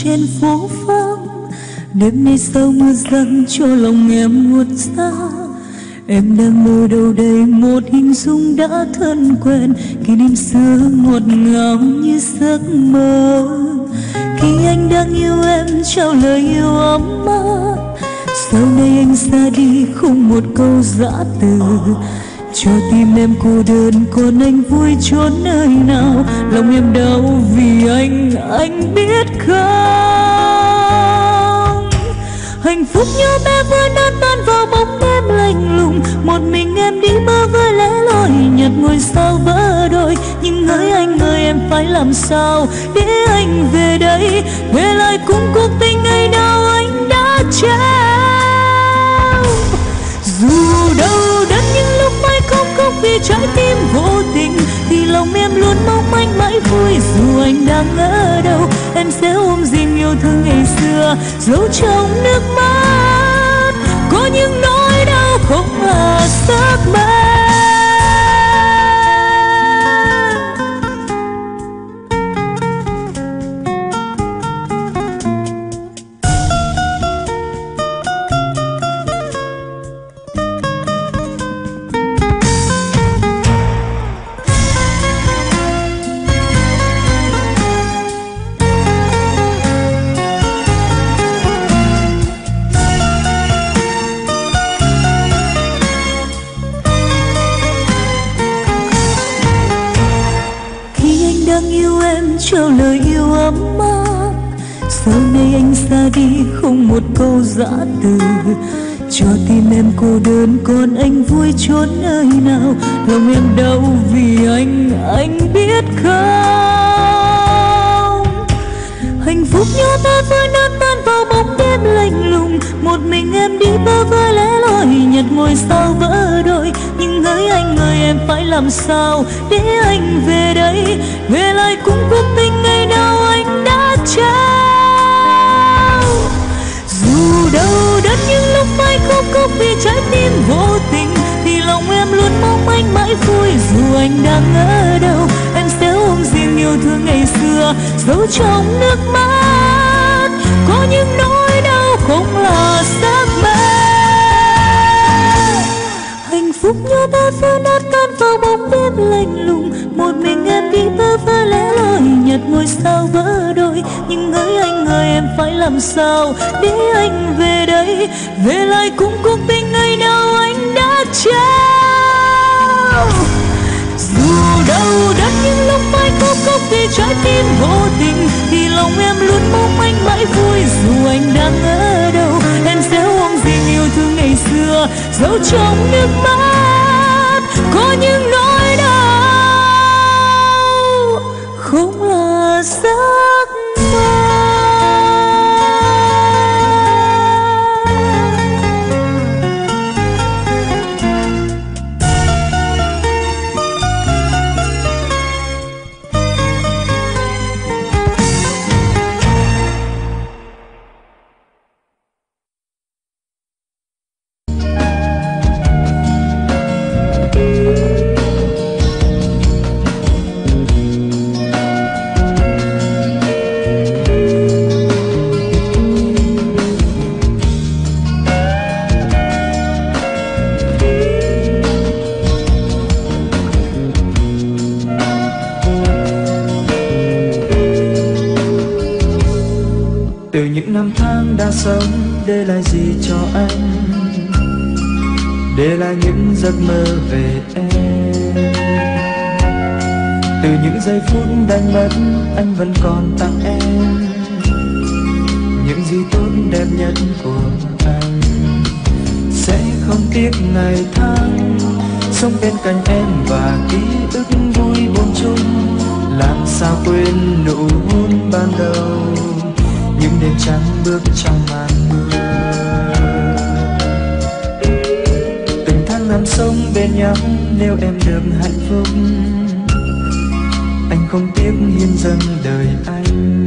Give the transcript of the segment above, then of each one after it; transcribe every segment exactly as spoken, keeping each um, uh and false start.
trên phố vắng. Đêm nay sau mưa giăng cho lòng em buốt giá. Em đang mơ đâu đây một hình dung đã thân quen, kỷ niệm xưa ngọt ngào như giấc mơ. Khi anh đang yêu em trao lời yêu ấm áp, sau này anh ra đi không một câu giã từ. Cho tim em cô đơn còn anh vui chốn nơi nào, lòng em đau vì anh, anh biết không? Hạnh phúc như bé vừa nát tan vào bóng đêm lạnh lùng. Một mình em đi mơ với lẽ loi nhặt ngôi sao vỡ đôi. Nhưng hỡi anh ơi em phải làm sao để anh về đây, về lại cùng cuộc tình ngày nào anh đã trao. Dù đâu đất những lúc mãi khóc khóc vì trái tim vô tình, thì lòng em luôn mong manh mãi vui. Dù anh đang ở đâu em sẽ ôm gìn yêu thương ngày xưa, giấu trong nước mắt có những nỗi đau không là giấc mơ. Trao lời yêu ấm áp, sau này anh ra đi không một câu giã từ. Cho tim em cô đơn còn anh vui chốn nơi nào, lòng em đau vì anh, anh biết không? Hạnh phúc như ta vơi nát tan vào bóng đêm lạnh lùng. Một mình em đi bơ vơ lẽ loi nhặt ngôi sao vỡ đôi. Nhưng hỡi anh ơi em phải làm sao để anh về đây, về lại cùng cuộc tình ngày nào anh đã trao. Dù đâu đất những lúc mãi khóc khóc vì trái tim vô tình, thì lòng em luôn mong anh mãi vui. Dù anh đang ở đâu em sẽ ôm gìn yêu thương ngày xưa, giấu trong nước mắt có những nỗi đau không là giấc mơ. Hạnh phúc như ta vỡ nát tan vào bóng đêm lạnh lùng. Một mình em đi bơ vơ lẽ loi nhặt ngôi sao vỡ đôi. Nhưng hỡi anh ơi em phải làm sao để anh về đây, về lại cùng cuộc tình ngày nào anh đã trao. Dù đâu đất những lúc mãi khóc khóc vì trái tim vô tình, thì lòng em luôn mong anh mãi vui. Dù anh đang ở đâu em sẽ ôm gìn yêu thương ngày xưa, giấu trong nước mắt có những nỗi đau không là giấc mơ. Sống để lại gì cho anh, để lại những giấc mơ về em. Từ những giây phút đánh mất anh vẫn còn tặng em những gì tốt đẹp nhất của anh. Sẽ không tiếc ngày tháng sống bên cạnh em và ký ức vui buồn chung. Làm sao quên nụ hôn ban đầu, những đêm trắng bước trong màn mưa. Từng tháng năm sống bên nhau nếu em được hạnh phúc, anh không tiếc hiến dâng đời anh.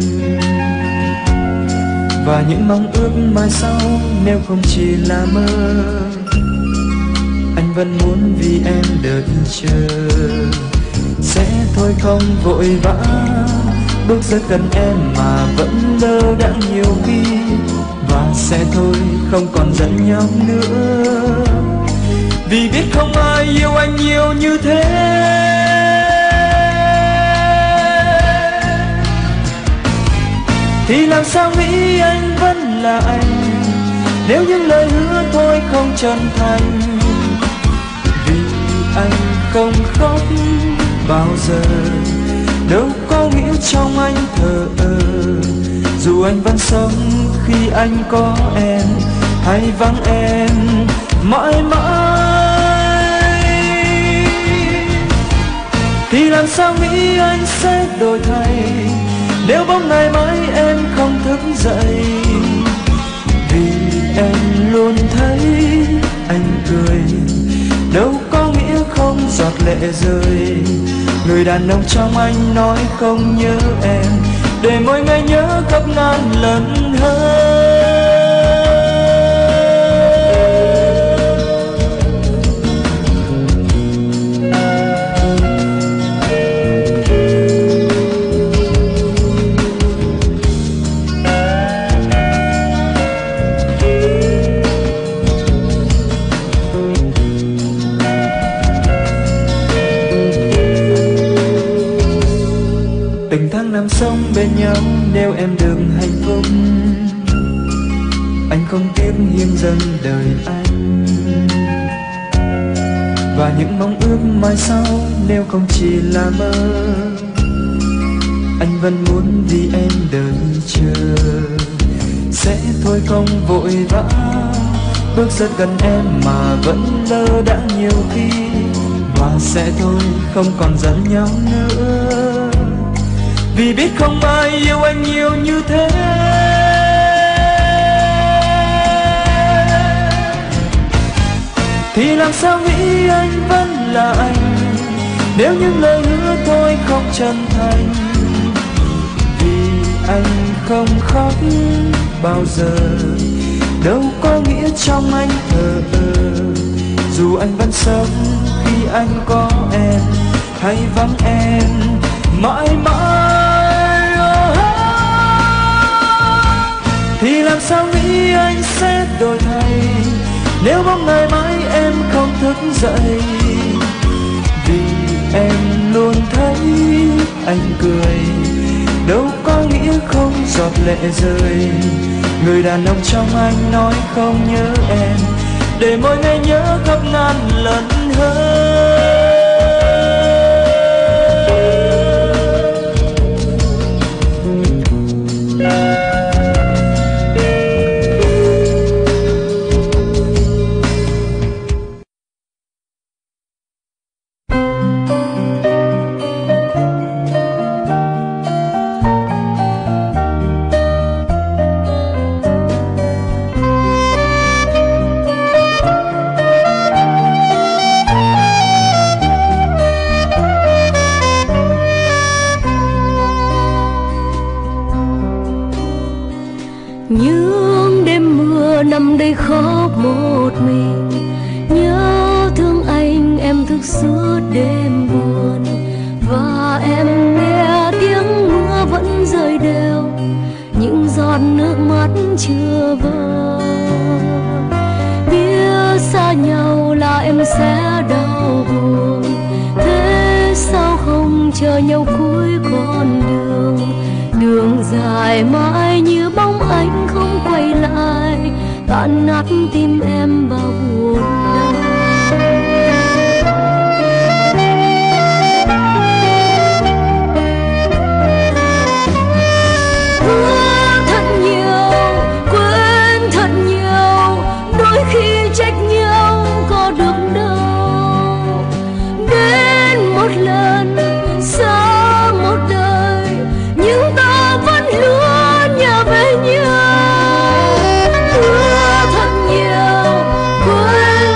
Và những mong ước mai sau nếu không chỉ là mơ, anh vẫn muốn vì em đợi chờ. Sẽ thôi không vội vã bước rất gần em mà vẫn đâu đã nhiều khi, và sẽ thôi không còn giận nhau nữa. Vì biết không ai yêu anh nhiều như thế. Thì làm sao nghĩ anh vẫn là anh, nếu những lời hứa thôi không chân thành. Vì anh không khóc bao giờ, đâu có nghĩa trong anh thờ ơ. Dù anh vẫn sống khi anh có em, hay vắng em mãi mãi. Thì làm sao nghĩ anh sẽ đổi thay, nếu bóng ngày mai em không thức dậy. Vì em luôn thấy anh cười, đâu có nghĩa không giọt lệ rơi. Người đàn ông trong anh nói không nhớ em, để mỗi ngày nhớ gấp ngàn lần hơn. Từng tháng năm sống bên nhau, nếu em được hạnh phúc, anh không tiếc hiến dâng đời anh. Và những mong ước mai sau nếu không chỉ là mơ, anh vẫn muốn vì em đợi chờ. Sẽ thôi không vội vã, bước rất gần em mà vẫn lơ đãng nhiều khi. Và sẽ thôi không còn giận nhau nữa, vì biết không ai yêu anh nhiều như thế. Thì làm sao nghĩ anh vẫn là anh, nếu những lời hứa thôi không chân thành. Vì anh không khóc bao giờ, đâu có nghĩa trong anh thờ ơ. Dù anh vẫn sống khi anh có em, hay vắng em mãi mãi. Thì làm sao nghĩ anh sẽ đổi thay, nếu bóng ngày mai em không thức dậy. Vì em luôn thấy anh cười, đâu có nghĩa không giọt lệ rơi. Người đàn ông trong anh nói không nhớ em, để mỗi ngày nhớ gấp ngàn lần hơn. Những đêm mưa nằm đây khóc một mình, nhớ thương anh em thức suốt đêm buồn. Và em nghe tiếng mưa vẫn rơi đều, những giọt nước mắt chưa vơi. Biết xa nhau là em sẽ đau buồn, thế sao không chờ nhau cuối con đường. Đường dài mãi như bóng anh không quay lại, tan nát tim em bao buồn đau. Hứa thật nhiều, quên thật nhiều, đôi khi trách nhau có được đâu. Đến một lần xa một đời, nhưng ta vẫn luôn nhớ về nhau. Hứa thật nhiều, quên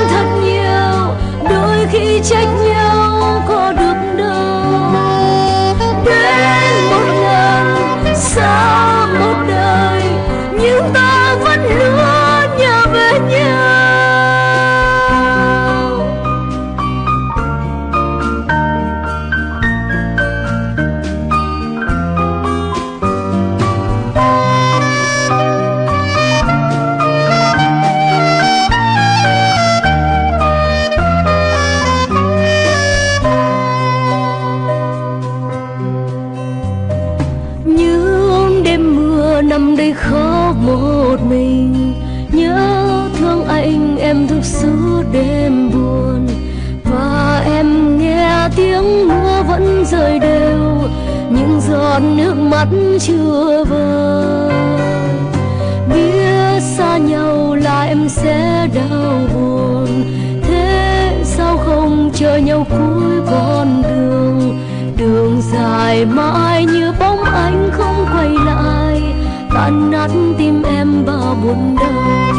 nằm đây khóc một mình, nhớ thương anh em thức suốt đêm buồn. Và em nghe tiếng mưa vẫn rơi đều, những giọt nước mắt chưa vơi. Biết xa nhau là em sẽ đau buồn, thế sao không chờ nhau cuối con đường. Đường dài mãi như bóng anh không quay lại, tan nát tim em bao buồn đau.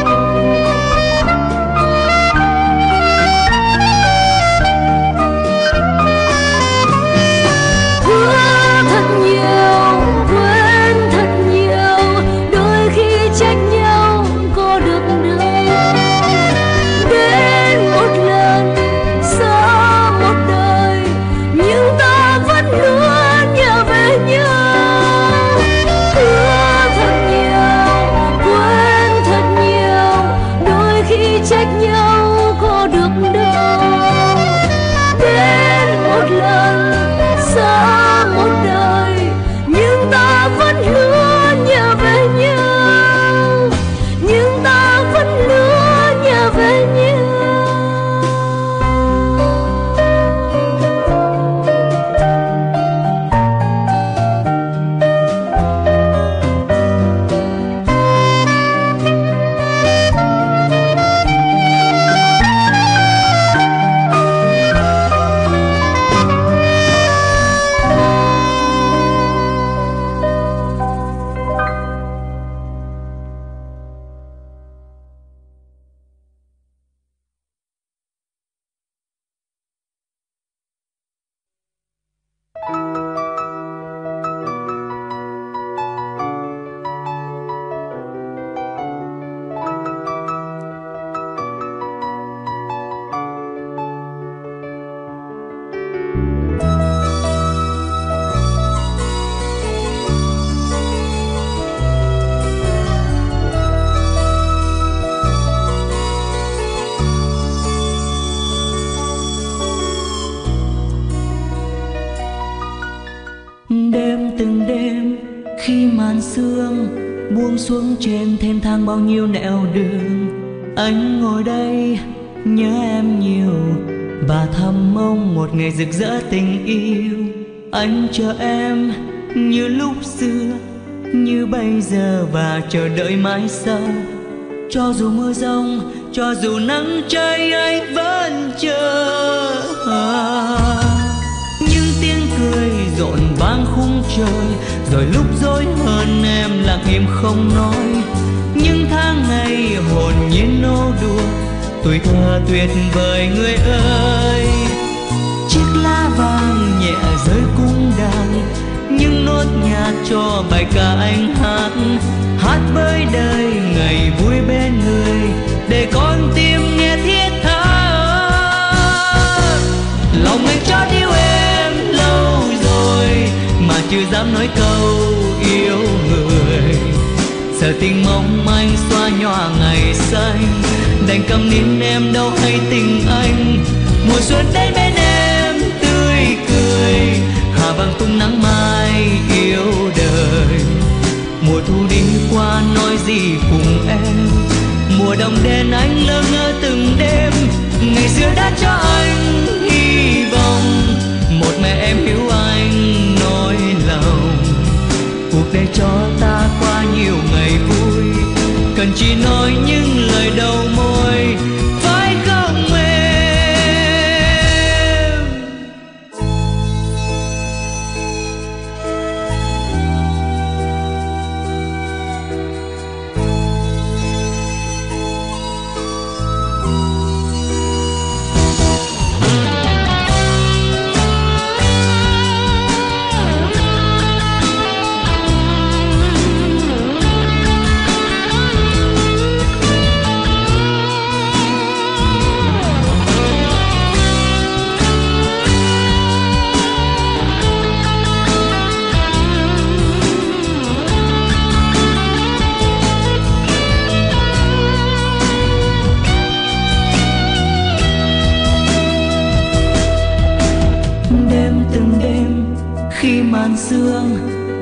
buông xuống trên thênh thang bao nhiêu nẻo đường. Anh ngồi đây nhớ em nhiều và thầm mong một ngày rực rỡ tình yêu. Anh chờ em như lúc xưa, như bây giờ và chờ đợi mãi sau. Cho dù mưa giông, cho dù nắng cháy, anh vẫn chờ. Những tiếng cười rộn vang khung trời, rồi lúc dối hơn em lặng im không nói. Những tháng ngày hồn nhiên nô đùa, tuổi thơ tuyệt vời người ơi. Chiếc lá vàng nhẹ rơi cung đàn, những nốt nhạc cho bài ca anh hát. Hát với đời ngày vui bên người, để con tim nghe thiết tha. Lòng anh chót yêu em lâu rồi, mà chưa dám nói câu yêu người. Sợ tình mong anh xóa nhòa ngày xanh, đành câm nín em đâu hay tình anh. Mùa xuân đến bên em tươi cười, hà vàng tung nắng mai yêu đời. Mùa thu đi qua nói gì cùng em, mùa đông đến anh lơ ngơ từng đêm. Ngày xưa đã cho anh hy vọng, một mẹ em hiểu anh nỗi lòng. Cuộc đời cho ta qua nhiều ngày vui, cần chỉ nói những lời đầu môi, phải không em?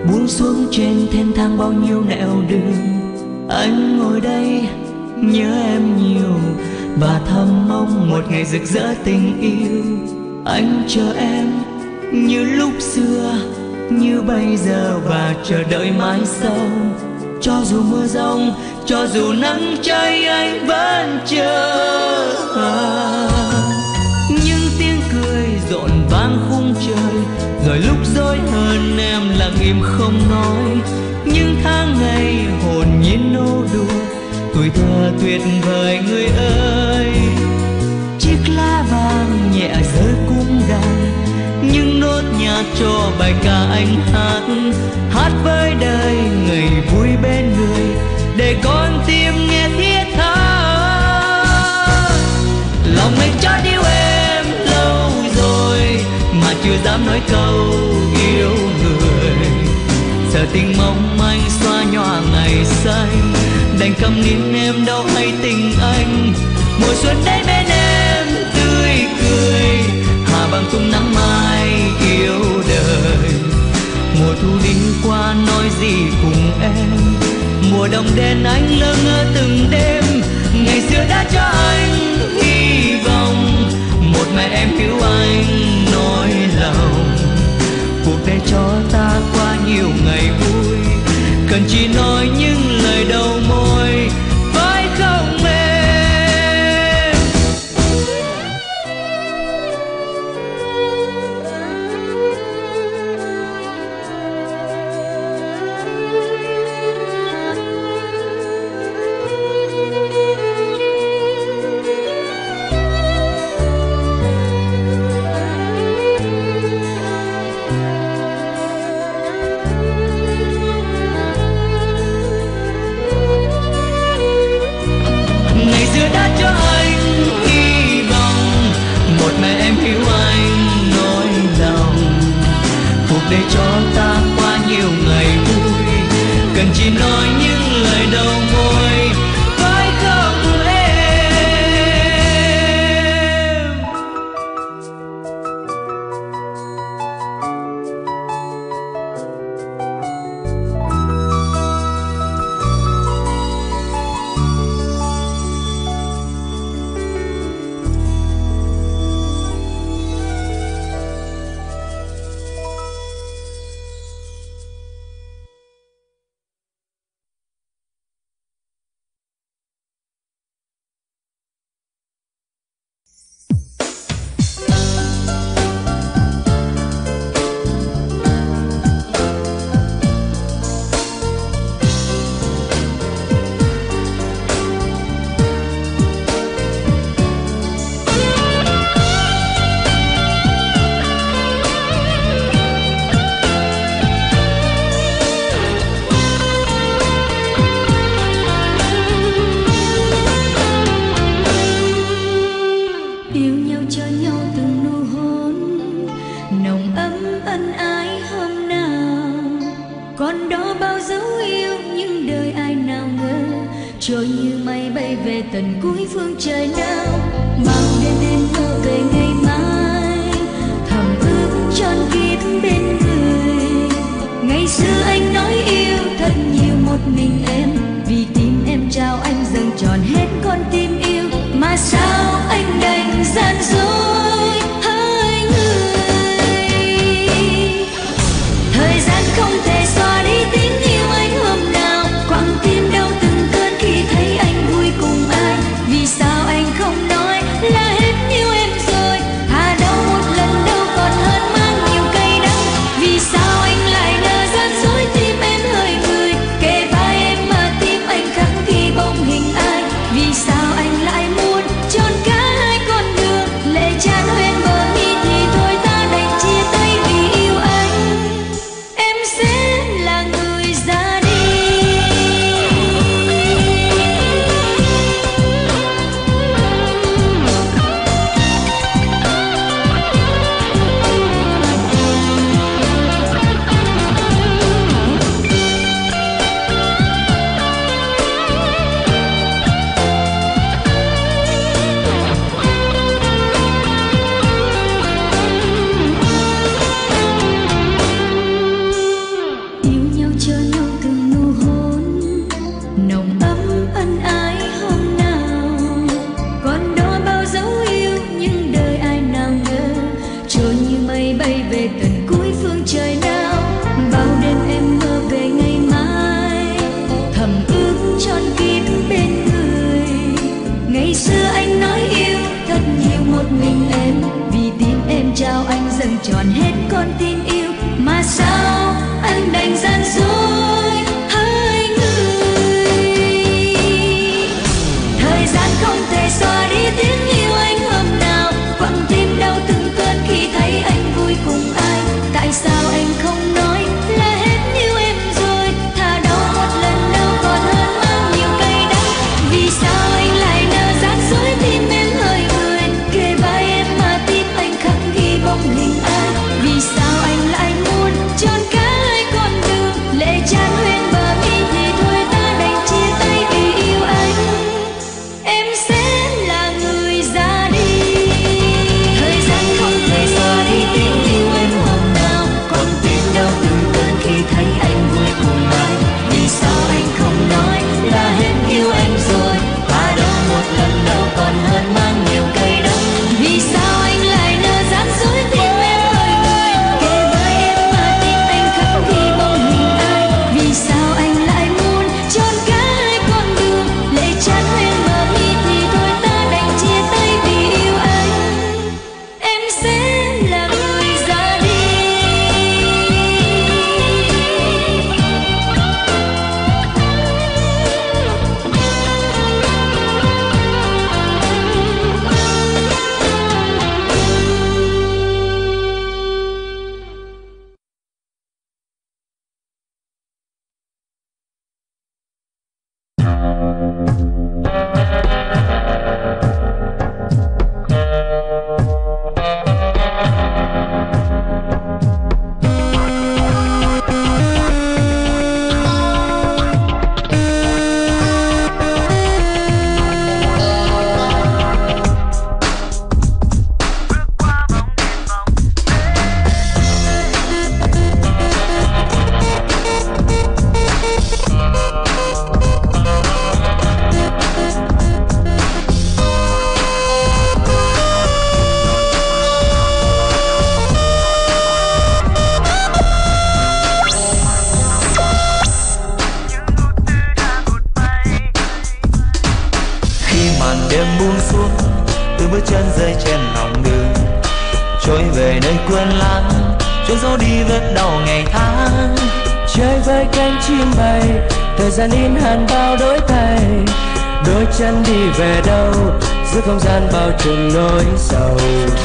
buông xuống trên thênh thang bao nhiêu nẻo đường. Anh ngồi đây nhớ em nhiều và thầm mong một ngày rực rỡ tình yêu. Anh chờ em như lúc xưa, như bây giờ và chờ đợi mãi sau. Cho dù mưa giông, cho dù nắng cháy, anh vẫn chờ. À, những tiếng cười rộn vang khung trời, rồi lúc dối hơn em lặng im không nói. Những tháng ngày hồn nhiên nô đùa, tuổi thơ tuyệt vời người ơi. Chiếc lá vàng nhẹ rơi cung đàn, những nốt nhạc cho bài ca anh hát. Hát với đời người vui bên người, để con tim nghe thiết tha. Lòng anh chót yêu em lâu rồi, mà chưa dám nói câu yêu người. Giờ tình mong manh xóa nhòa ngày xanh, đành câm nín em đâu hay tình anh. Mùa xuân đến bên em tươi cười, hà bằng tung nắng mai yêu đời. Mùa thu đi qua nói gì cùng em, mùa đông đến anh lơ ngơ từng đêm. Ngày xưa đã cho anh hy vọng, một mẹ em cứu anh nói lòng. Cuộc đời cho ta qua nhiều ngày vui, cần chỉ nói những lời đầu môi, phải không em? Để cho ta qua nhiều ngày vui, cần chỉ nói những lời đầu môi, phải không em? trôi như mây bay về tận cuối phương trời nào, mang đến đêm mơ về ngày mai, thầm ước tròn kín bên người. Ngày xưa anh nói yêu thật nhiều một mình em, vì tim em trao anh dâng tròn hết con tim yêu, mà sao anh đành gian dối hai người. Thời gian không thể xóa đi tình yêu anh hôm nào, quặn tim đau từng cơn khi thấy anh vui cùng ai. Vì sao anh không nói là hết yêu em rồi, thà đau một lần đâu còn hơn mang nhiều cay đắng. Vì sao anh lại ngờ gian dối tim em hơi người, kề vai em mà tròn hết con tim yêu. Mà sao anh đành gian dối hai người? Thời gian không thể xóa đi tiếng yêu anh hôm nào, quặn tim đau từng cơn khi thấy anh vui cùng ai. Tại sao anh không nói là hết yêu em rồi, thà đau một lần đau còn hơn mang nhiều cay đắng. Vì sao anh lại nỡ gian dối tim em hơi người, kề vai em mà tim anh khắc ghi bóng hình ai. Vì sao anh lại muốn tròn cả hai con đường, lệ tràn huyên bờ mi thì thôi ta đành chia tay vì yêu anh. Em sẽ là người ra đi. Thời gian không thể xóa đi tiếng yêu em hôm nào, còn tim đau từng cơn khi thấy anh vui cùng ai. Vì sao anh không nói là hết yêu anh rồi, ta đâu một lần đâu còn hơn mang nhiều cay đắng. Vì sao anh lại nỡ gian dối tim em hơi người, kề vai em mà tim anh khắc ghi bóng hình ai. Vì sao anh lại muốn tròn cả hai con đường, lệ tràn huyên bờ mi thì thôi ta đành chia tay vì yêu anh. Em sẽ là người ra đi. Khi màn đêm buông xuống, từ bước chân rơi trên lòng đường, trôi về nơi quên lãng, trôi gió đi vết đau ngày tháng. Chơi với cánh chim bay, thời gian in hằn bao đổi thay, đôi chân đi về đâu giữa không gian bao trùm nỗi sầu.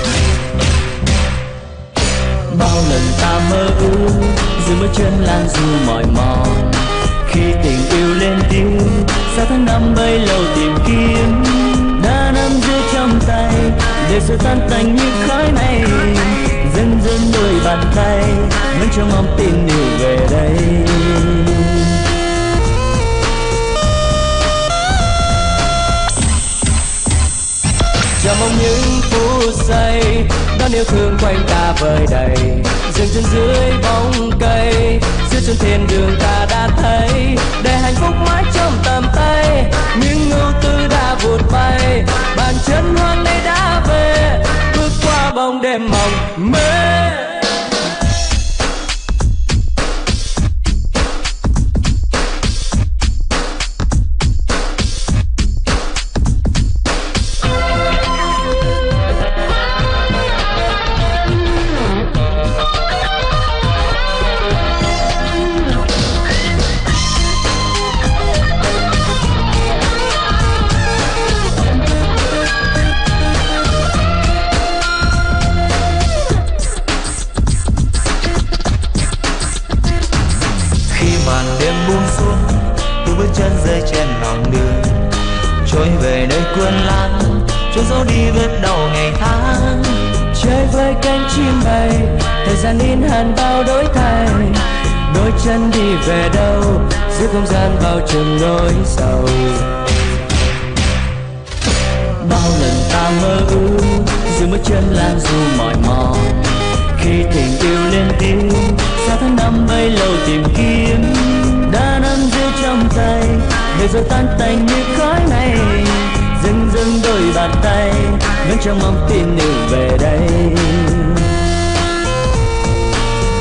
Bao lần ta mơ ước giữa bước chân lan du mỏi mòn, khi tình yêu lên tiếng sao tháng năm bấy lâu tìm kiếm, đã nắm giữ trong tay để rồi tan tành như khói mây. Dần dần đôi bàn tay vẫn trong mong tin yêu về đây. Chào mong những phút giây đón yêu thương quanh ta vơi đầy, dừng chân dưới bóng cây, giữa chân thiên đường ta đã thấy, để hạnh phúc mãi trong tầm tay. Những ưu tư đã vụt bay, bàn chân hoang đây đã về, bước qua bóng đêm mộng mê. Buông xuống từ bước chân rơi trên lòng đường, trôi về nơi quên lãng, trôi gió đi vết đau ngày tháng. Chơi với cánh chim bay, thời gian in hằn bao đổi thay, đôi chân đi về đâu giữa không gian bao trùm nỗi sầu. Bao lần ta mơ ước giữa bước chân lan du mỏi mòn, khi tình yêu lên tiếng sao tháng năm bấy lâu tìm kiếm, đã nắm giữ trong tay để rồi tan tành như khói mây. Dừng dừng đôi bàn tay vẫn trong mong tin yêu về đây.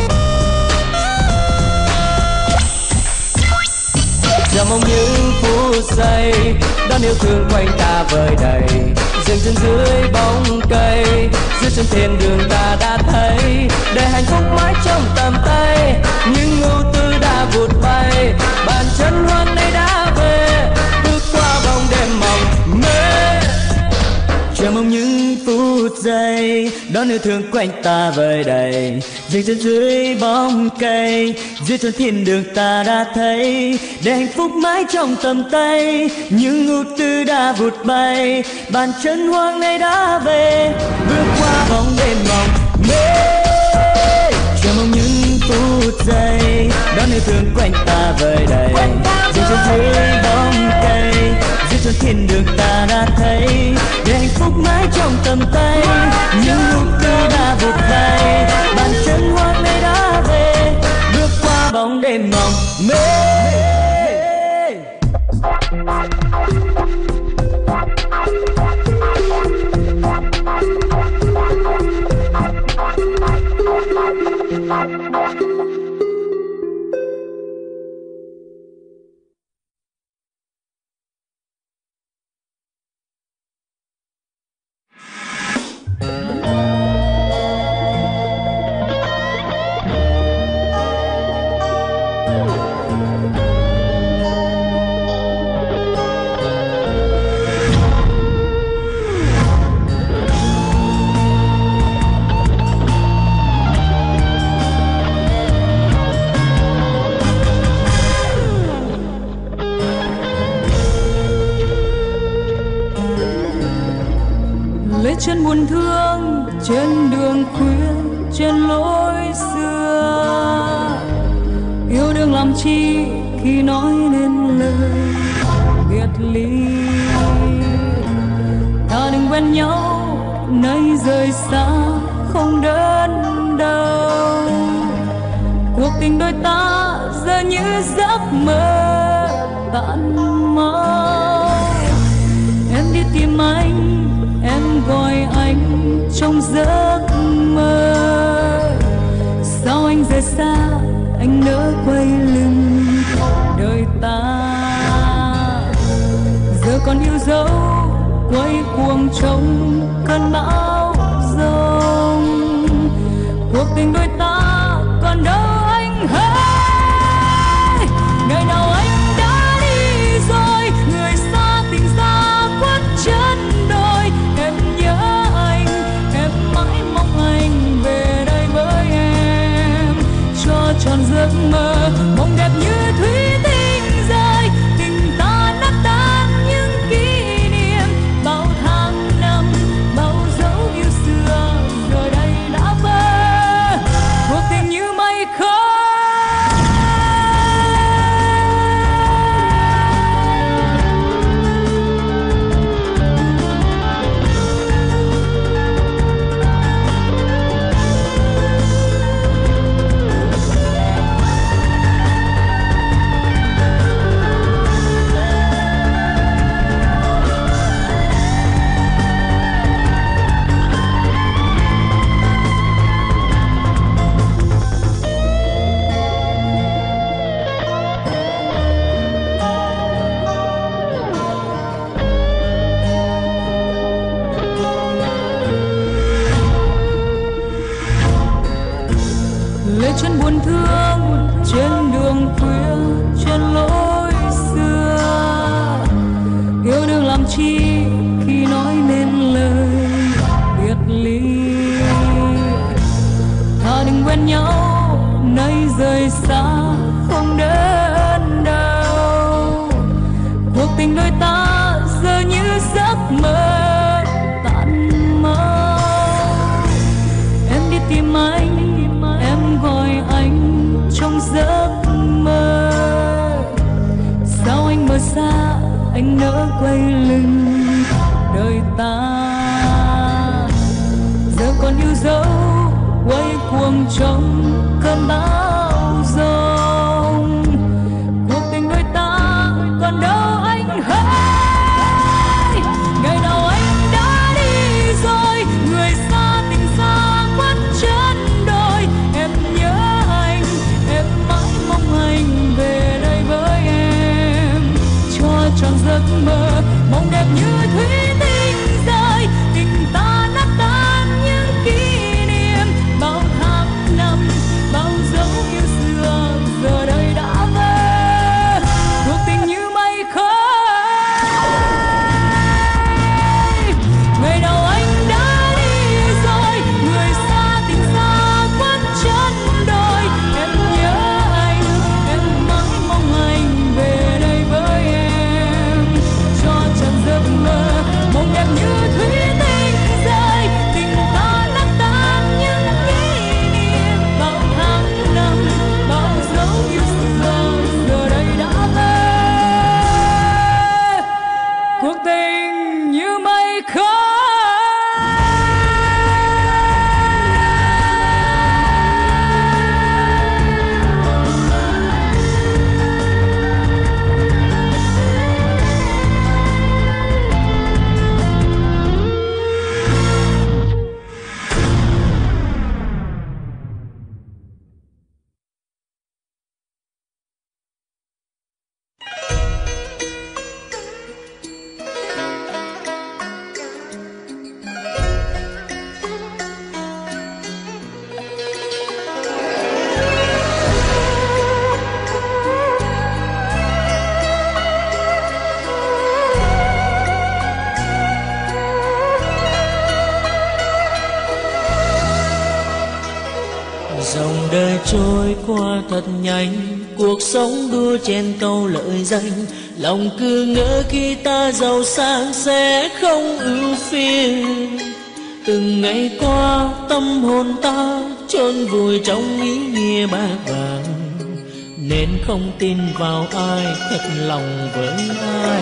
Chào mong những phút phút giây đón yêu thương quanh ta vơi đầy, dừng chân dưới bóng cây, dưới chân thiên đường ta đã thấy để hạnh phúc mãi trong tầm tay. Những ưu tư đã vụt bay, bàn chân hoang này đã về, bước qua bóng đêm mộng mê, chờ mong những phút giây đón yêu thương quanh ta vơi đầy, dừng chân dưới bóng cây, dưới chân thiên đường ta đã thấy để hạnh phúc mãi trong tầm tay. Những ưu tư đã vụt bay, bàn chân hoang này đã về, bước qua bóng đêm mộng mê, chờ mong những phút giây đón yêu thương quanh ta vơi đầy, dừng chân dưới bóng cây, dưới chân thiên đường ta đã thấy để hạnh phúc mãi trong tầm tay. Những ưu tư đã vụt bay, bàn chân hoang này đã về, bước qua bóng đêm mộng mê. Chân buồn thương trên đường khuya, trên lối xưa, yêu đương làm chi khi nói nên lời biệt ly. Ta đừng quen nhau nay rời xa không đến đâu, cuộc tình đôi ta giờ như giấc mơ tàn mau. Em đi tìm anh, em gọi anh trong giấc mơ, sao anh rời xa, anh nỡ quay lưng đời ta. Giờ còn yêu dấu quay cuồng trong cơn bão giông, cuộc tình đôi ta còn đâu anh hỡi. Ngày nào anh đã đi rồi, người xa tình xa khuất chân đôi. Em nhớ anh, em mãi mong anh về đây với em, cho tròn giấc mơ mộng đẹp như thủy tinh rơi. Tình ta nát tan những kỷ niệm, bao tháng năm bao dấu yêu xưa giờ đây đã vỡ, cuộc tình như mây khói. Lệ chân buồn thương trên đường khuya, trên lối xưa, yêu đương làm chi khi nói nên lời biệt ly. Ta đừng quen nhau nay rời xa không đến đâu, cuộc tình đôi ta giờ như giấc mơ tàn mau. Em đi tìm anh, em gọi anh trong giấc mơ, sao anh mơ xa, anh nỡ quay lưng đời ta. Giờ còn yêu dấu quay cuồng trong cơn bão giông, cuộc tình đôi ta còn đâu anh hỡi. Ngày nào anh đã đi rồi, người xa tình xa khuất chân đôi. Em nhớ anh, em mãi mong anh về đây với em, cho trọn giấc mơ, mộng đẹp như thủy tinh rơi, tình ta nát tan những kỷ niệm bao tháng năm, bao dấu yêu xưa giờ đây đã về. Cuộc tình như mây khói, ngày nào anh đã đi rồi, người xa tình xa quán chân đôi. Em nhớ anh, em mãi mong anh về đây với em, cho trọn giấc mơ, mộng đẹp như thủy tinh rơi, tình ta nát tan những kỷ niệm bao tháng năm, bao dấu yêu xưa giờ đây đã về. Cuộc tình như mây khói. Dòng đời trôi qua thật nhanh, cuộc sống đua chen câu lợi danh. Lòng cứ ngỡ khi ta giàu sang sẽ không ưu phiền. Từng ngày qua tâm hồn ta chôn vùi trong ý nghĩa bạc vàng, nên không tin vào ai, thật lòng với ai.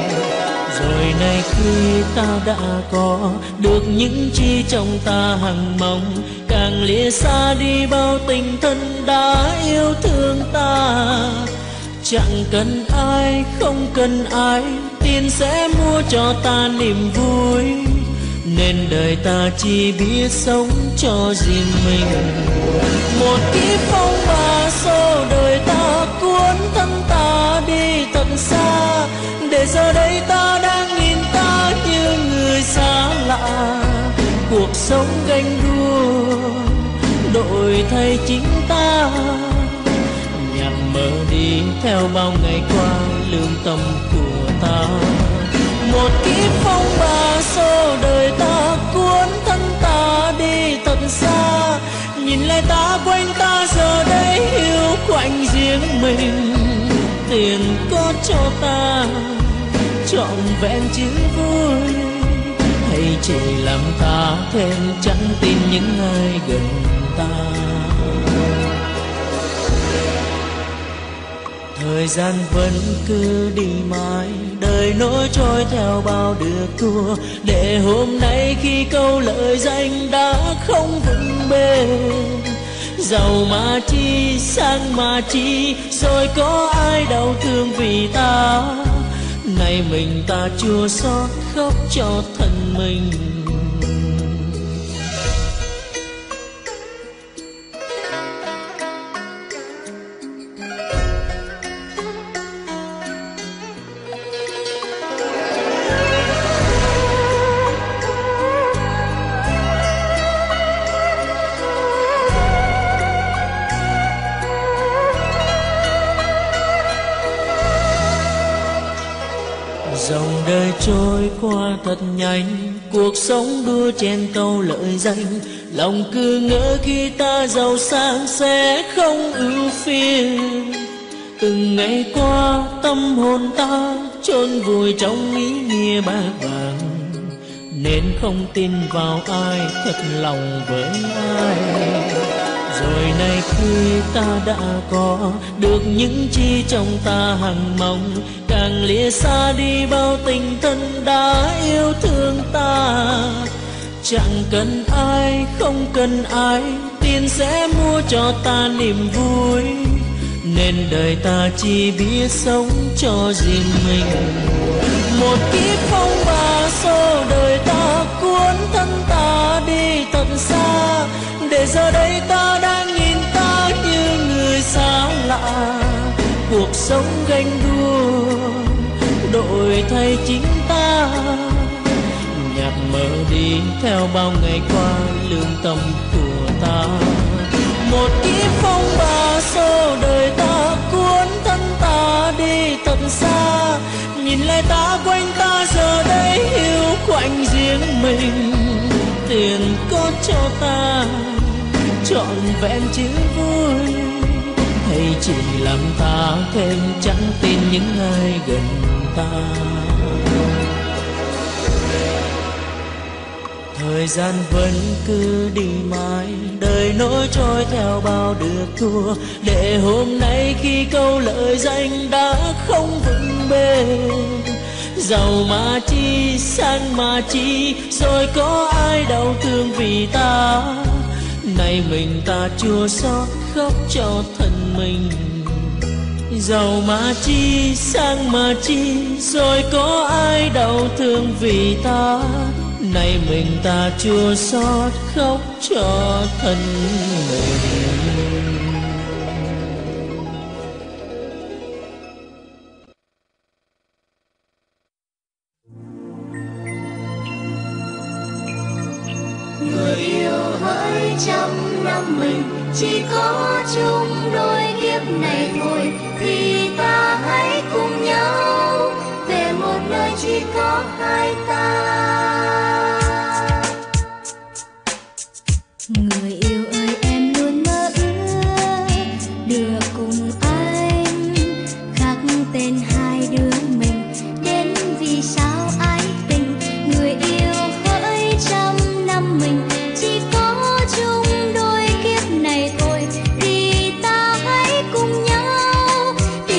Rồi nay khi ta đã có được những chi trong ta hằng mong, càng lìa xa đi bao tình thân đã yêu thương ta. Chẳng cần ai, không cần ai, tiền sẽ mua cho ta niềm vui, nên đời ta chỉ biết sống cho riêng mình. Một kiếp phong ba số đời ta cuốn thân ta đi thật xa, để giờ đây ta đang nhìn ta như người xa lạ. Cuộc sống ganh đua đổi thay chính ta, nhạt mờ đi theo bao ngày qua lương tâm của ta. Một kiếp phong ba số đời ta cuốn thân ta đi thật xa, nhìn lại ta quanh ta giờ đây hiu quạnh riêng mình. Tiền có cho ta trọn vẹn chỉ vui, hay chỉ làm ta thêm chẳng tin những ai gần ta. Thời gian vẫn cứ đi mãi, đời nối trôi theo bao được thua, để hôm nay khi câu lợi danh đã không vững bền. Giàu mà chi, sang mà chi, rồi có ai đau thương vì ta. Nay mình ta chua xót khóc cho thân mình. Dòng đời trôi qua thật nhanh, cuộc sống đua chen câu lợi danh. Lòng cứ ngỡ khi ta giàu sang sẽ không ưu phiền. Từng ngày qua tâm hồn ta chôn vùi trong ý nghĩa bạc vàng, nên không tin vào ai, thật lòng với ai. Rồi nay khi ta đã có được những chi trong ta hằng mong, càng lìa xa đi bao tình thân đã yêu thương ta. Chẳng cần ai, không cần ai, tiền sẽ mua cho ta niềm vui, nên đời ta chỉ biết sống cho riêng mình. Một kiếp phong ba số đời ta cuốn thân ta đi thật xa, để giờ đây ta đang nhìn ta như người xa lạ. Cuộc sống ganh đua thay chính ta. Nhạc mở đi theo bao ngày qua lương tâm của ta. Một kiếp phong ba xô đời ta cuốn thân ta đi thật xa. Nhìn lại ta quanh ta giờ đây hiu quạnh riêng mình. Tiền có cho ta trọn vẹn chứ vui, hay chỉ làm ta thêm chẳng tin những ai gần ta. Thời gian vẫn cứ đi mãi, đời nối trôi theo bao được thua. Để hôm nay khi câu lợi danh đã không vững bền, giàu mà chi sang mà chi, rồi có ai đau thương vì ta. Nay mình ta chua xót khóc cho thân mình. Giàu mà chi sang mà chi, rồi có ai đau thương vì ta. Nay mình ta chua xót khóc cho thân mình. Người yêu hỡi trăm năm mình chỉ có chung đôi kiếp này thôi, thì ta hãy cùng nhau về một nơi chỉ có hai ta. Người yêu ơi em luôn mơ ước được cùng anh, khắc tên hai đứa mình đến vì sao ái tình. Người yêu hỡi trăm năm mình chỉ có chung đôi kiếp này thôi, thì ta hãy cùng nhau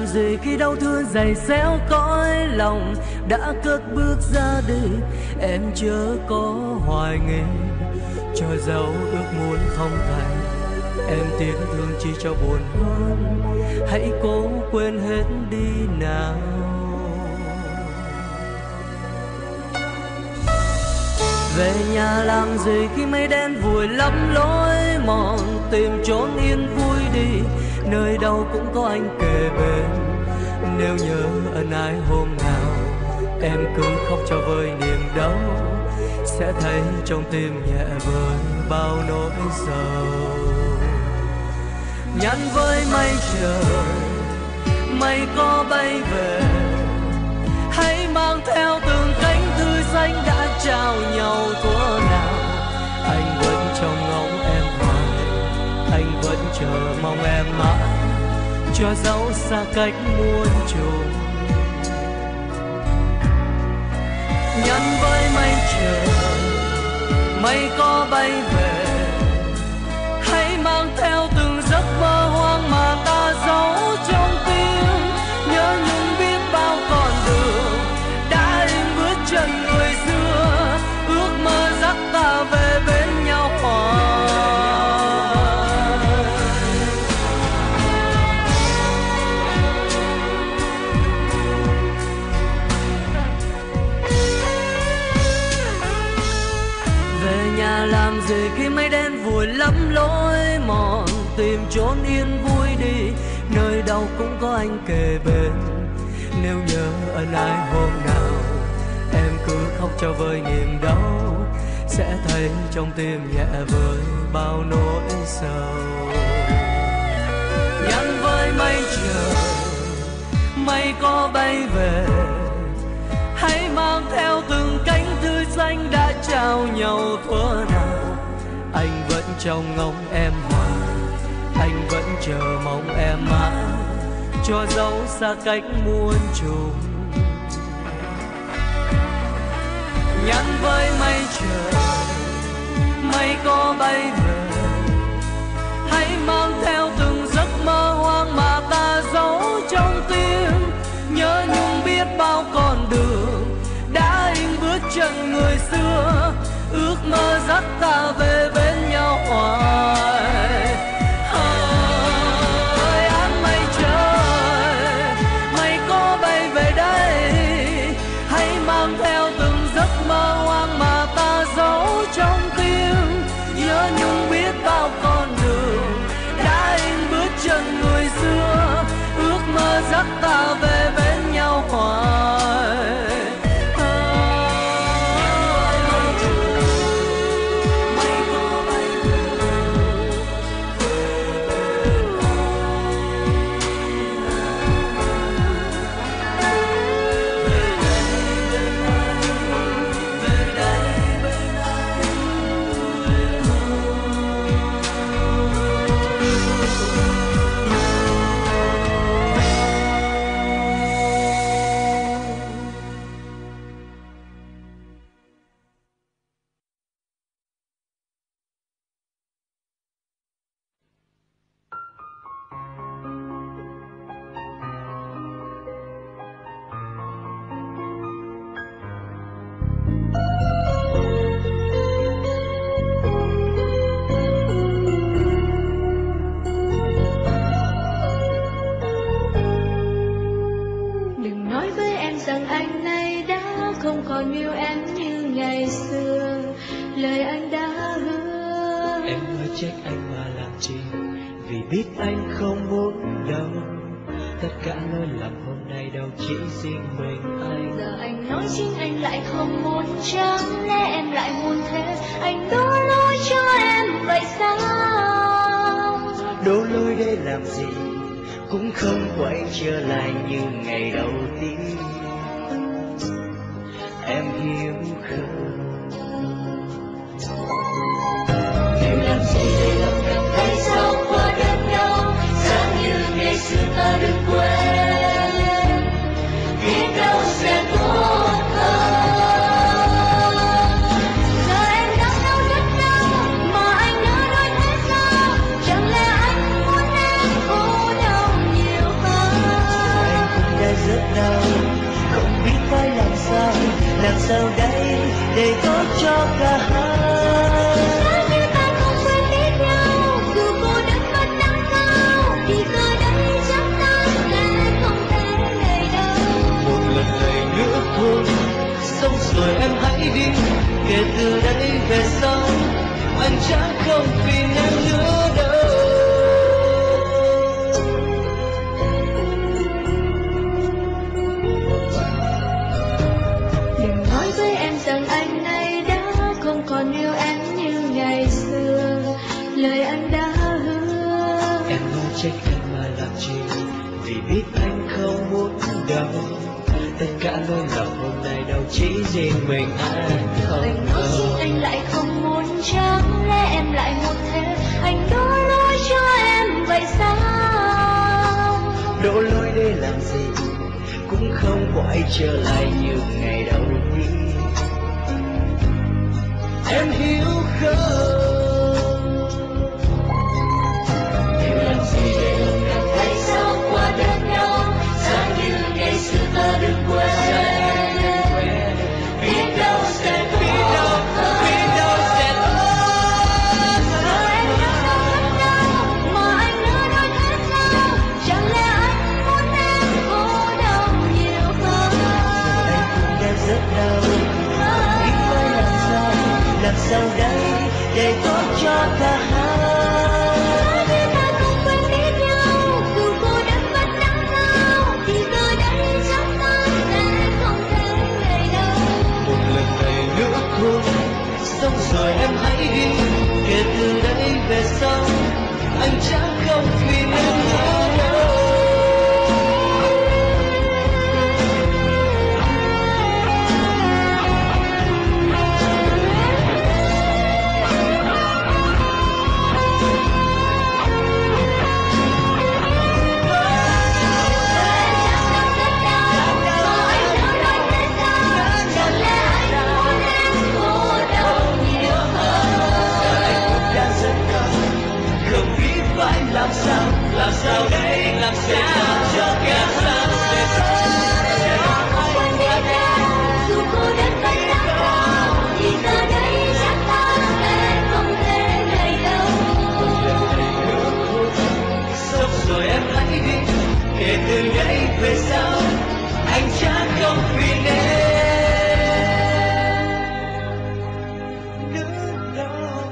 làm gì khi đau thương dày xéo cõi lòng. Đã cất bước ra đi em chớ có hoài nghi, cho dẫu ước muốn không thành em tiếc thương chi cho buồn hơn. Hãy cố quên hết đi nào. Về nhà làm gì khi mây đen vùi lấp lối mòn, tìm chốn yên vui đi, nơi đâu cũng có anh kề bên. Nếu nhớ ân ái hôm nào em cứ khóc cho vơi niềm đau, sẽ thấy trong tim nhẹ vơi bao nỗi sầu. Nhắn với mây trời, mây có bay về, hãy mang theo từng cánh thư xanh đã trao nhau thuở nào. Anh vẫn trông ngóng em hoài, anh vẫn chờ mong em mãi, cho dẫu xa cách muôn trùng. Nhắn với mây trời, mây có bay về, hãy mang theo từng giấc mơ hoang mà ta giấu trong tim. Nhớ nhung biết bao con đường đã in bước chân người xưa, ước mơ dắt ta về bên nhau hoài. Về nhà làm gì khi mây đen vùi lấp lối mòn, tìm chốn yên vui đi, nơi đâu cũng có anh kề bên. Nếu nhớ ân ái hôm nào em cứ khóc cho vơi niềm đau, sẽ thấy trong tim nhẹ vơi bao nỗi sầu. Nhắn với mây trời, mây có bay về, hãy mang theo từng cánh thư xanh đã trao nhau thuở nào. Anh vẫn trông ngóng em hoài, anh vẫn chờ mong em mãi, cho dẫu xa cách muôn trùng. Nhắn với mây trời, mây có bay về, hãy mang theo từng giấc mơ hoang mà ta giấu trong tim. Nhớ nhung biết bao con đường đã in bước chân người xưa, ước mơ dắt ta về bên nhau hoài. Ơi áng mây trời, mây có bay về đây, hãy mang theo từng giấc mơ hoang mà ta giấu trong tim. Nhớ nhung biết bao con đường đã in bước chân người xưa, ước mơ dắt ta về bên nhau hoài. Cũng không quay trở lại như ngày đầu tiên. Em hiểu không? Em làm gì để lòng cảm thấy sao qua đến nhau, sáng như ngày xưa ta đừng quên, biết đâu sẽ tốt hơn. Giờ em đang đau rất đau mà anh đã nói thế sao? Chẳng lẽ anh muốn em khổ đau nhiều hơn? tốt cho cả hai. Nếu như ta không quên biết nhau, dù cô đơn vẫn đang cao, thì giờ đây chắc ta sẽ không thể ngày đâu. Một lần này nữa thôi, xong rồi em hãy đi. Kể từ đây về sau, anh chẳng không phiền em nữa đâu. Đừng nói với em rằng anh nay đã không còn yêu em như ngày xưa, lời anh đã hứa. Em nói trách anh mà làm chi, vì biết anh không muốn đâu. Tất cả lỗi lầm hôm nay đâu chỉ riêng mình anh không Anh nói ngờ. chứ anh lại không muốn, chẳng lẽ em lại muốn thế? Anh đổ lỗi cho em vậy sao? Đổ lỗi để làm gì, cũng không quay trở lại như ngày đầu tiên. Em hiểu không? Em làm gì để lòng cảm thấy sao qua đơn nhau, giá như ngày xưa ta đừng quên. Biết đâu sẽ có Biết đâu, biết đâu sẽ tốt. mà em đã đâu rất đau, mà anh nữa nói thế sao? Chẳng lẽ anh muốn em khổ đau nhiều hơn? Anh cũng đang rất đau, biết phải làm sao, làm sao đây để tốt cho cả hai. Nếu ta không quên biết nhau, dù cô đơn vẫn đang cao, thì giờ đây chắc ta sẽ không thể ngày đâu. Một lần này nữa thôi, xong rồi em hãy đi. Kể từ đây về sau, anh chẳng không phiền em nữa đâu. Không biết phải làm sao, làm sao đây, làm sao cho cả hai sẽ Dù cô đơn vẫn đang cao, thì giờ đây chắc ta sẽ không thể ngày đâu. xong rồi em hãy đi. Kể từ đây về sau, anh chẳng không phiền em nữa đâu.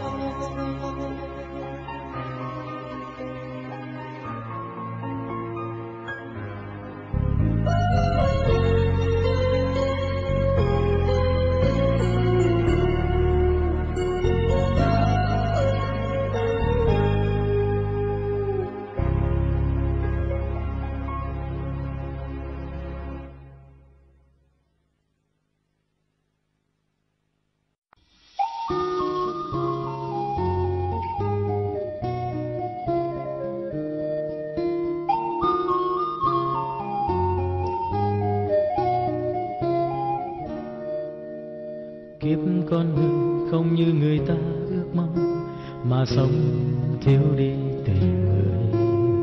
Kiếp con người không như người ta ước mong, mà sống thiếu đi tình người.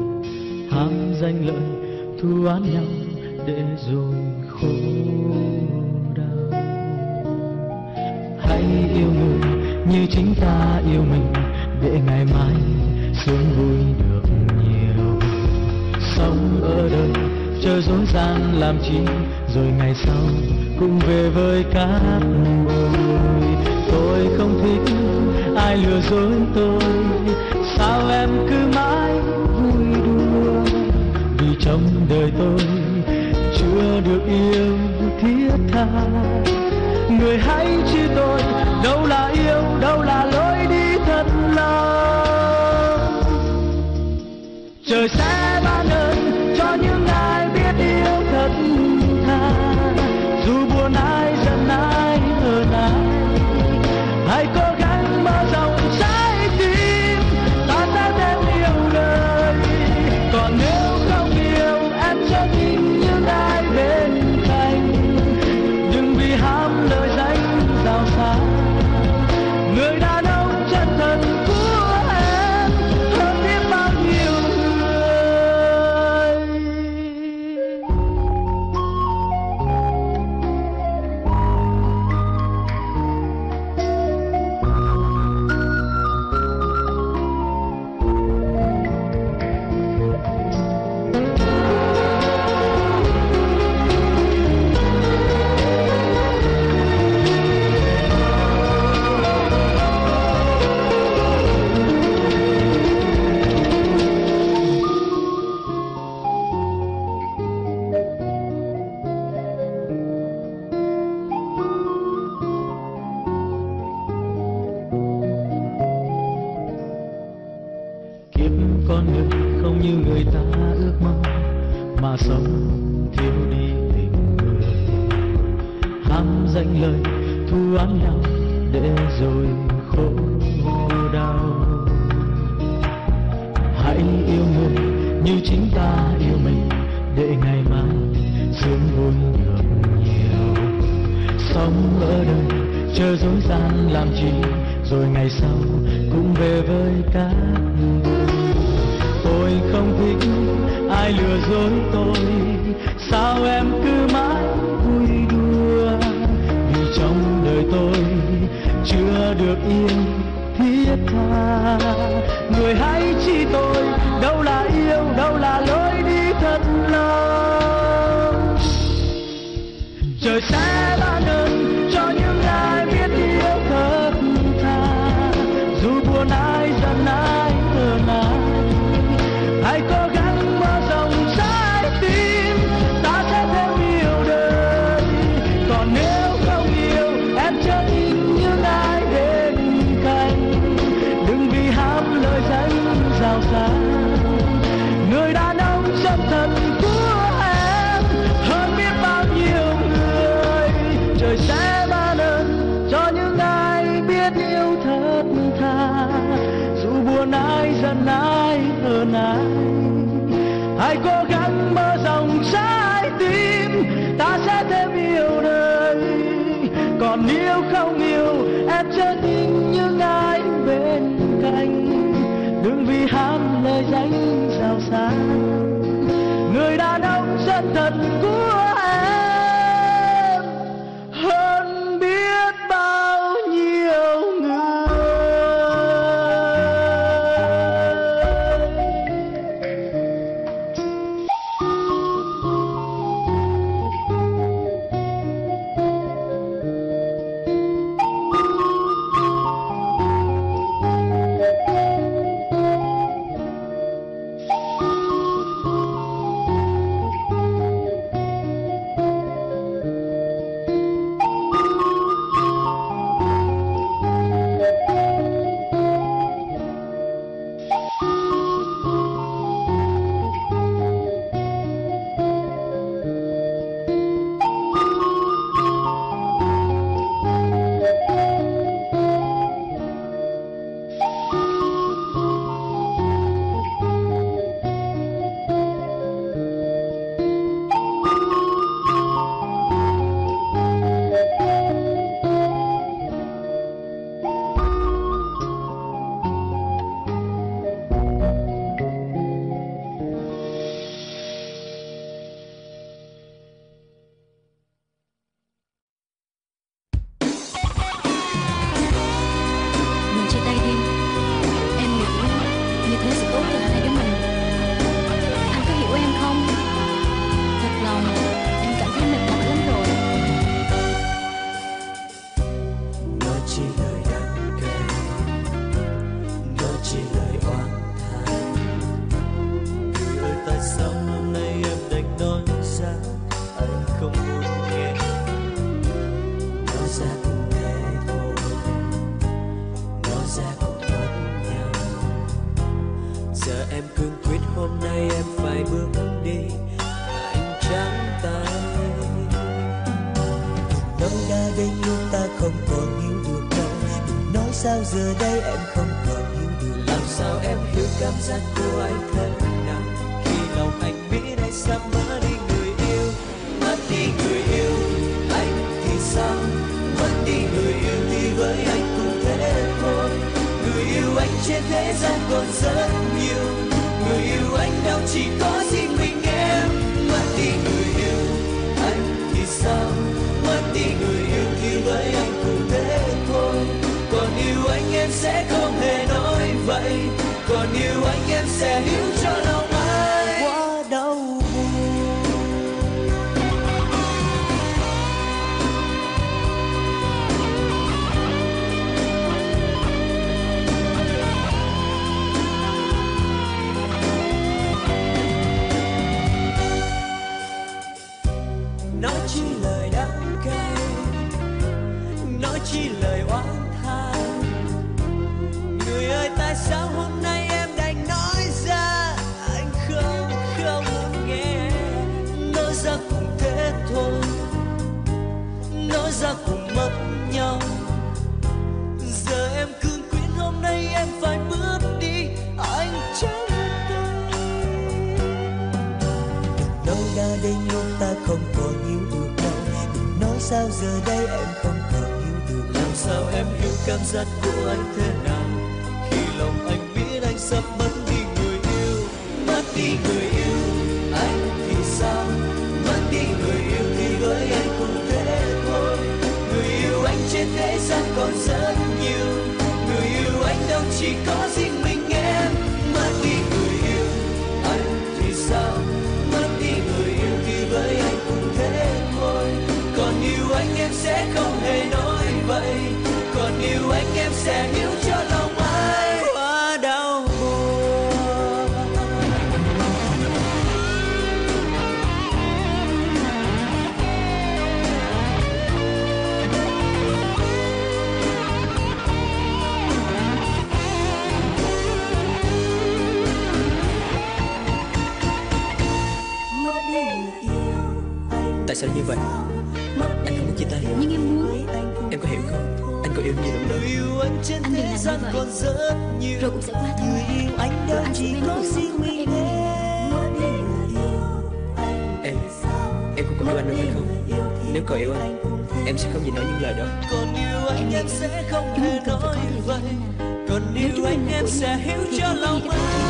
Ham danh lợi thù oán nhau để rồi khổ đau. Hãy yêu người như chính ta yêu mình, để ngày mai sướng vui được nhiều. Sống ở đời chờ dối gian làm chi, rồi ngày sau cùng về với cát bụi. Tôi không thích ai lừa dối tôi, sao em cứ mãi vui đùa? Vì trong đời tôi chưa được yêu thiết tha. Người hãy chia tôi, đâu là yêu, đâu là lối đi thật lòng. Trời sẽ ban ơn cho những ai biết yêu thật tha, dù buồn ai giận ai hờn ai. Hãy cố gắng mở rộng trái tim, ta sẽ thêm yêu đời. Còn nếu không yêu, em chớ nhìn những ai bên cạnh. Đừng vì ham lời danh giàu sang, người đàn ông chân thật của em hơn biết bao nhiêu người. hám danh lời thu oán nhau để rồi khổ đau. Hãy yêu người như chính ta yêu mình, để ngày mai sướng vui được nhiều. Sống ở đời chờ dối gian làm chi, rồi ngày sau cũng về với các người. Tôi không thích ai lừa dối tôi, sao em cứ mãi vui đùa, vì trong đời tôi chưa được yên thiết tha. Người hãy chi tôi, đâu là yêu, đâu là lối đi thật lòng. Trời sẽ ban ơn cho những ai biết yêu thật thà, dù buồn ai giận ai hờn ai. Hãy cố gắng mở rộng trái tim, ta sẽ thêm yêu đời. Còn nếu không yêu, em chớ nhìn những ai bên cạnh, đừng vì ham lời danh giàu sang. Người đàn ông chân thật của em hơn biết bao nhiêu người. Trời sẽ ban ơn cho những ai biết yêu thật thà, dù buồn ai giận ai hờn ai. Hãy cố gắng mở rộng trái tim, ta sẽ thêm yêu đời. Còn nếu không yêu, em chớ tin những ai bên cạnh, đừng vì ham lời danh giàu sang. Người đàn ông chân thật của em hơn biết bao nhiêu người. Sao giờ đây em không còn hiểu được, làm sao em hiểu cảm giác của anh thế nào, khi lòng anh biết anh sắp mất đi người yêu. Mất đi người yêu, anh thì sao? Mất đi người yêu thì với anh cũng thế thôi. Người yêu anh trên thế gian còn rất nhiều, người yêu anh đâu chỉ có riêng mình em. Mất đi người yêu, anh thì sao? Mất đi người yêu thì với anh cũng thế thôi. Còn yêu anh em sẽ không hề nói vậy, còn yêu anh em sẽ hiểu cho lòng ai quá đau buồn. lối ra cùng mất nhau. Giờ em cương quyết hôm nay em phải bước đi, anh tránh tay. Đừng nói đã đến lúc ta không còn yêu được đâu, đừng nói sao giờ đây em không còn yêu được. Làm sao em hiểu cảm giác của anh thế nào khi lòng anh biết anh sắp mất đi người yêu. Mất đi người yêu, anh thì sao? Mất đi người yêu thì với anh cũng thế thôi. Người yêu anh trên thế gian còn rất nhiều, người yêu anh đâu chỉ có riêng mình em. Mất đi người yêu, anh thì sao? Mất đi người yêu thì với anh cũng thế thôi. Còn yêu anh em sẽ không hề nói vậy, còn yêu anh em sẽ hiểu cho lòng anh quá đau buồn. Tại sao như vậy? Anh không muốn chia tay. Nhưng em muốn. Em có hiểu không? Anh có yêu như lúc đó. Người yêu anh trên Anh đừng thế làm gian như vậy. còn rất nhiều, Rồi cũng sẽ qua thôi. người yêu anh Rồi đâu anh sẽ chỉ quen có được riêng mình em. Em, em cũng có yêu anh được hay không? Nếu cậu yêu anh, em sẽ không nhìn nói những lời đó. Còn yêu anh em sẽ không Chúng hề mình cần phải nói có thời vậy, gian nào. còn Nếu yêu chúng mình anh là em của sẽ nhau hiểu thì cho không có lòng gì có thể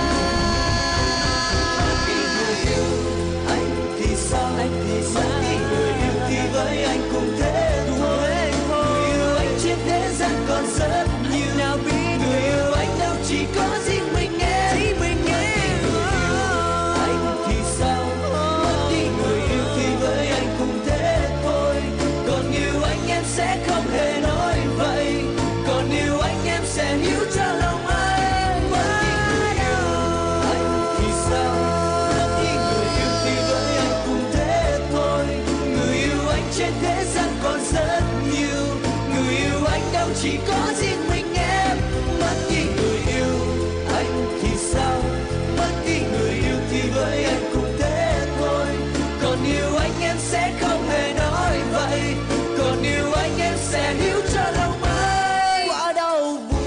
anh. Mất đi người yêu, anh thì sao? Anh thì sao? Mất đi người yêu thì với anh cũng thế thôi. Người yêu anh trên thế gian còn rất nhiều, nào biết người yêu anh đâu chỉ có riêng mình em. Chỉ mình em. Anh thì sao? Mất đi người yêu thì với anh cũng thế thôi. Còn yêu anh em sẽ không hề nói vậy, còn yêu anh em sẽ hiểu cho lòng anh. Mất đi người yêu, anh thì sao? Mất đi người yêu thì với anh cũng thế thôi. Người yêu anh trên thế gian còn rất nhiều, người yêu anh đâu chỉ có riêng mình em. Mất đi người yêu, anh thì sao? Mất đi người yêu thì với anh cũng thế thôi. Còn yêu anh em sẽ không hề nói vậy, còn yêu anh em sẽ hiểu cho lòng anh quá đau buồn.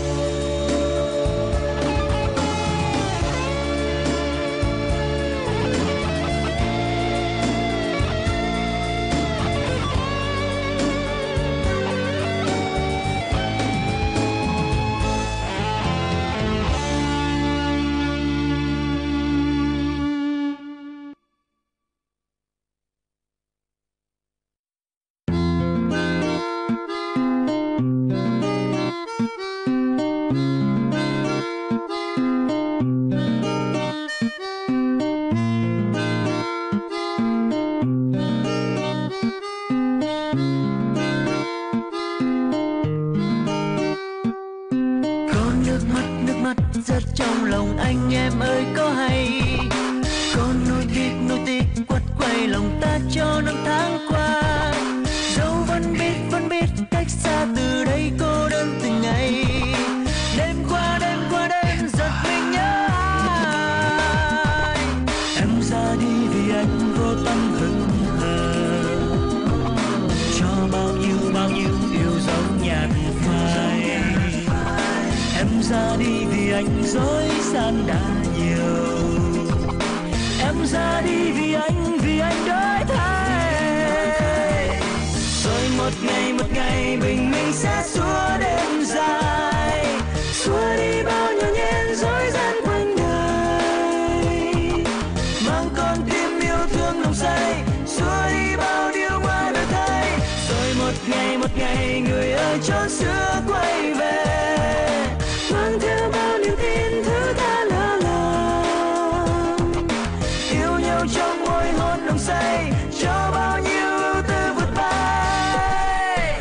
Có nước mắt, nước mắt rớt trong lòng anh em ơi có hay. Có nỗi tiếc, nỗi tiếc quắt quay lòng ta cho năm tháng qua. Dẫu vẫn biết, vẫn biết cách xa từ đây cô đơn từng ngày. Đêm qua, đêm qua đêm giật mình nhớ ai. Em ra đi vì anh vô tâm hững hờ, cho bao nhiêu, bao nhiêu yêu dấu nhạt phai. Em ra đi vì anh dối gian đã nhiều. Em ra đi vì anh, vì anh đổi thay. Rồi một ngày, một ngày bình minh sẽ xua đêm dài, xua đi bao nhiêu nhen dối gian quanh đời. Mang con tim yêu thương nồng say, xua đi bao điều ngoài đời thay. Rồi một ngày, một ngày người ơi chốn xưa quay về, mang theo bao niềm tin thứ tha lỡ làng. Yêu nhau trong môi hôn nồng say, cho bao nhiêu ưu tư vượt bay.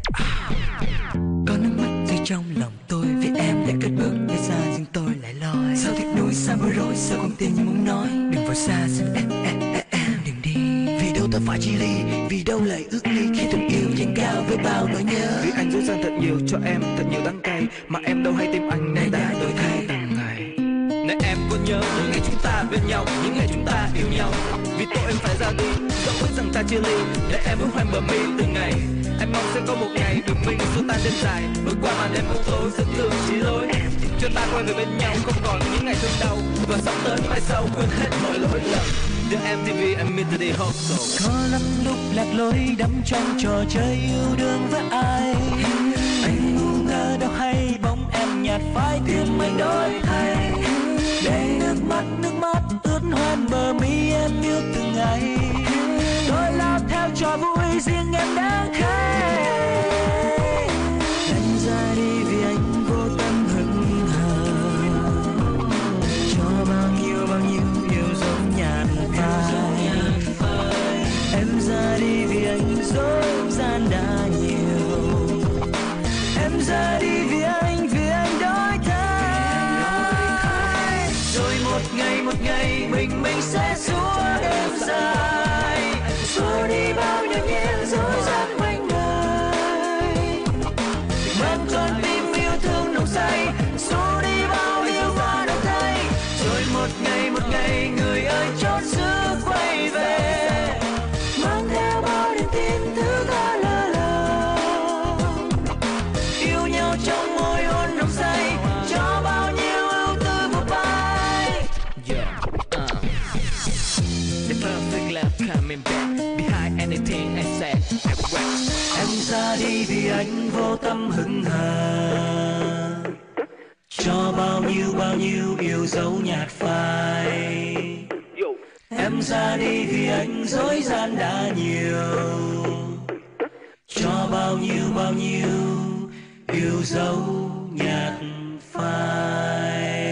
Có nước mắt rơi trong lòng tôi vì em lại cất bước để xa riêng tôi lại loi. Sao thích núi xa bối rối, sao con tim như muốn nói đừng vội xa xin em em em em đừng đi. Vì đâu ta phải chia ly, vì đâu lại ước ly khi tình yêu dâng cao với bao nỗi nhớ. Vì anh dối gian thật nhiều cho em thật nhiều đắng cay, mà em đâu hay tim anh nay đã đổi thay từng ngày. Này em có nhớ những ngày chúng ta bên nhau, những ngày chúng ta yêu nhau. Vì tôi em phải ra đi, dẫu biết rằng ta chia ly, để em vẫn hoen bờ mi từng ngày. Em mong sẽ có một ngày bình minh xua tan đêm dài, bước qua màn đêm bóng tối rất thương chỉ lối. Cho ta quay người bên nhau, không còn những ngày thương đau, và sống tới mai sau quên hết mọi lỗi lầm. Đưa em ti vi em meet the hot soul. Có lắm lúc lạc lối đắm trong trò chơi yêu đương với ai. Anh ngu ngơ đâu hay bóng em nhạt phai tim anh đổi thay. Để nước mắt nước mắt ướt hoen bờ mi em yêu từng ngày. Tôi lao theo trò vui riêng em đã khai. Anh ra đi vì anh vô tâm hững hờ, cho bao nhiêu bao nhiêu yêu dấu nhạt phai. Em ra đi vì anh dối gian đã nhiều. Em ra đi vì anh, vì anh đổi thay. Rồi một ngày một ngày mình mình sẽ xua đêm dài, xua đi bao nhiêu nhiên dối gian quanh đời. Mang con tim yêu thương nồng say, xua đi bao yêu và đổi thay. Rồi một ngày một ngày người ơi chót xưa quay về, mang theo bao niềm tin thứ tha lơ là. Yêu nhau trong môi hôn nồng say, cho bao nhiêu ưu tư một bay. Yeah, uh. The perfect love coming back behind anything I said. Em ra đi vì anh vô tâm hững hờ, cho bao nhiêu bao nhiêu yêu dấu nhạt phai. Em ra đi vì anh dối gian đã nhiều, cho bao nhiêu bao nhiêu yêu dấu nhạt phai.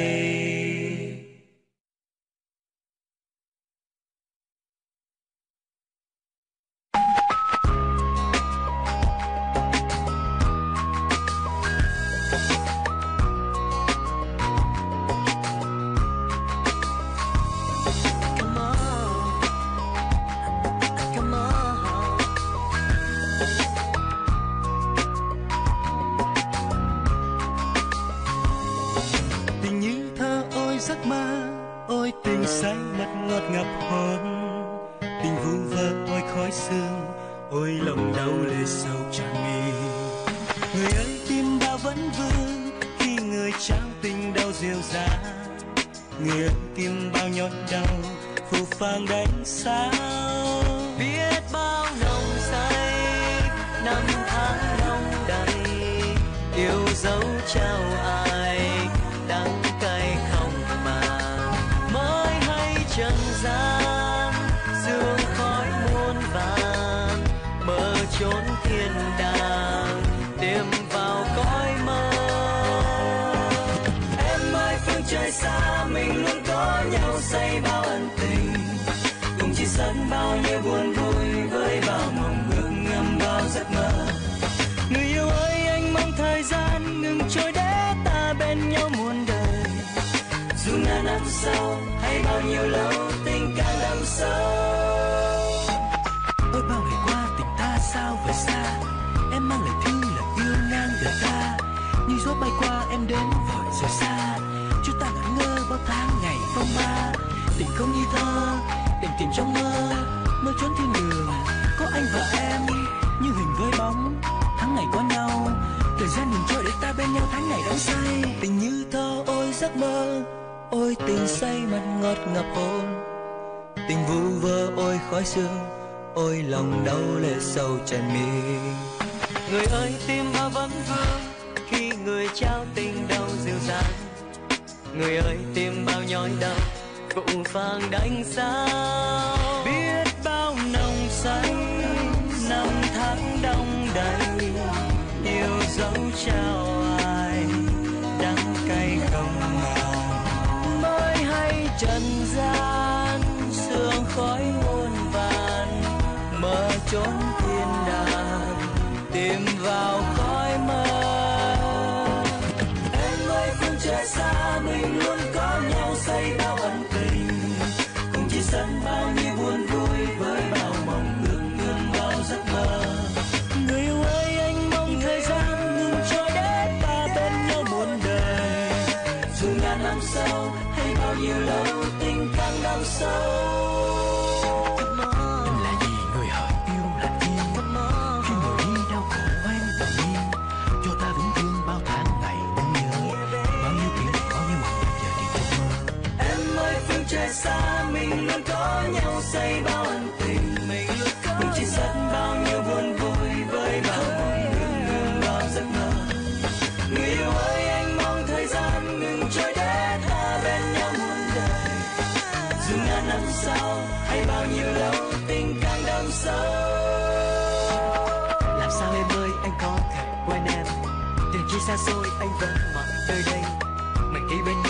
Giấc mơ, ôi tình say mắt ngọt ngập hồn. Tình vu vơ, ôi khói sương, ôi lòng đau lệ sâu tràn mi. Người ơi tim bao vẫn vương khi người trao tình đau dịu dàng. Người ơi tim bao nhói đau phù phàng đánh sao. Biết bao nồng say năm tháng đông đầy, yêu dấu trao ai đắng cay không mà. Mới hay trần gian sương khói muôn vàn, mơ chốn thiên đàng đêm vào cõi mơ. Em ơi phương trời xa mình luôn có nhau say bao ân tình, cùng chia sân bao nhiêu buồn vui với bao mộng ước ngầm bao giấc mơ. Người yêu ơi anh mong thời gian ngừng trôi để ta bên nhau muôn đời. Dù ngàn năm sau hay bao nhiêu lâu tình càng đậm sâu. Ôi bao ngày qua tình ta sao vời xa, em mang lời thương lời yêu ngang đời ta. Như gió bay qua em đến vội rồi xa, chúng ta ngẩn ngơ bao tháng ngày phong ba. Tình không như thơ tìm tìm trong mơ, mơ trốn thiên đường có anh và em như hình với bóng. Tháng ngày có nhau, thời gian ngừng trôi để ta bên nhau tháng ngày đắm say. Tình như thơ ôi giấc mơ, ôi tình say mặt ngọt ngập hồn. Tình vu vơ ôi khói sương, ôi lòng đau lệ sâu tràn mi. Người ơi tim bao vẫn vương khi người trao tình đau dịu dàng. Người ơi tim bao nhói đau phụng phàng đánh sao. Biết bao nồng say năm tháng đông đầy, yêu dấu trao ai đắng cay không màng. Mới hay trần gian sương khói muôn vàn, mơ chốn thiên đàng tìm vào khói mơ. Em ơi phương trời xa mình luôn có nhau say bao ân tình, cùng chia sân bao nhiêu buồn vui với bao mộng ước ươm bao giấc mơ. Người yêu ơi anh mong thời gian ngừng trôi để ta bên nhau muôn đời. Dù ngàn năm sau hay bao nhiêu nhiêu lâu tình càng đậm sâu. Là gì người hỡi yêu lặng yên, khi người đi đau khổ oan tự nhiên, cho ta vững thương bao tháng ngày đêm nhớ. Bao nhiêu kỷ niệm, bao nhiêu mộng giờ thì ước mơ. Em ơi phương trời xa, mình luôn có nhau xây bao ân tình. Mình chia sẻ bao nhiêu buồn vui với bao mộng ngừng ngừng bao giấc mơ. Người yêu ơi anh mong thời gian ngừng trôi để ta bên nhau muôn đời. Dù ngàn năm sau hay bao nhiêu lâu tình càng đậm sâu. Làm sao em ơi anh có thể quên em, từng chia xa xôi anh vẫn mãi nơi đây. Mình đi bên